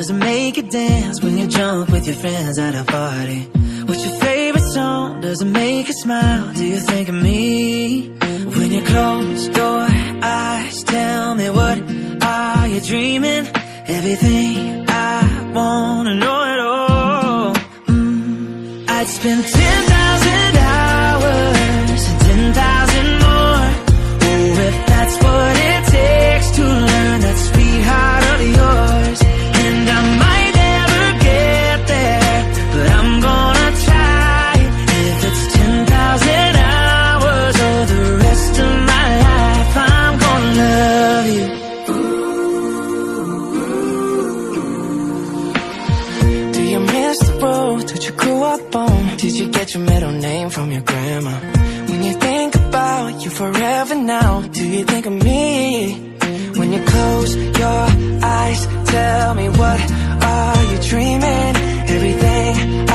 does it make you dance when you jump with your friends at a party? What's your favorite song? Does it make you smile? Do you think of me? When you close your eyes, tell me, what are you dreaming? Everything I wanna know it all. I'd spend 10,000 hours and 10,000 more. Oh, if that's what it takes to learn that sweetheart of yours. And I might never get there, but I'm gonna try. If it's 10,000 hours or the rest of my life, I'm gonna love you. Do you miss the road that you grew up on? Did you get your middle name from your grandma? When you think about you forever now, do you think of me? When you close your eyes, tell me, what are you dreaming? Everything